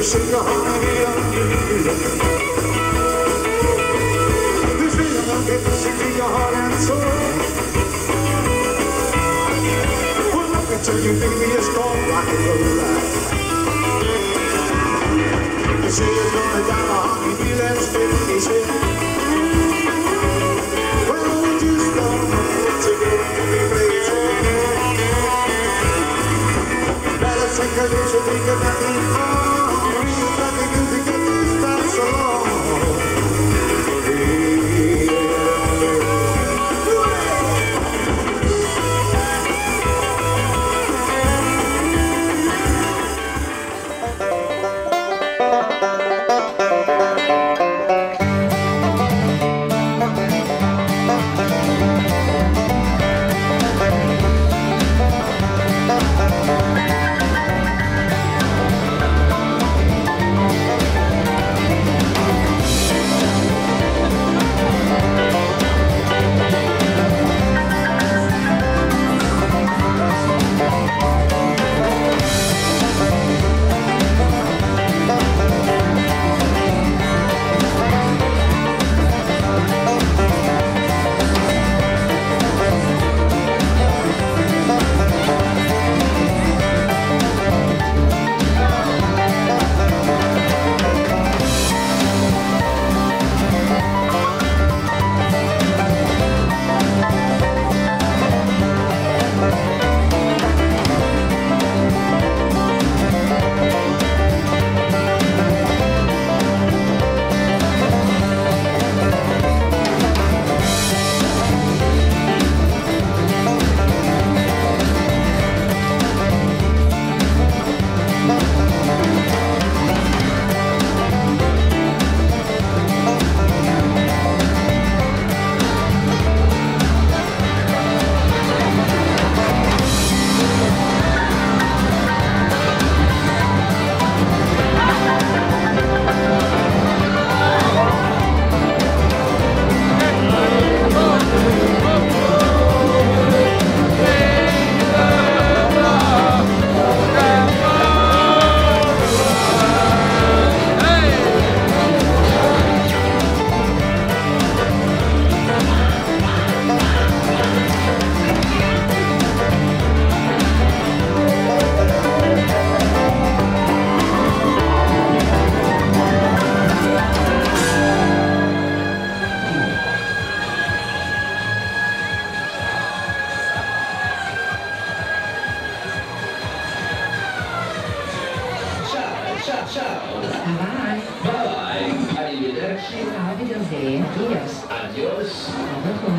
shake your heart and this feeling I'm getting sick to your heart and soul. Well, let me tell you, baby, it's called rock and roll. You say you're gonna die a honey, feel that spin, he said. Well, we just don't know together to be crazy. Better take a little, take a nothing on. Nothing good to get this dance along. Bye. Arrivederci. Auf Wiedersehen. Adios. Adios. Auf Wiedersehen.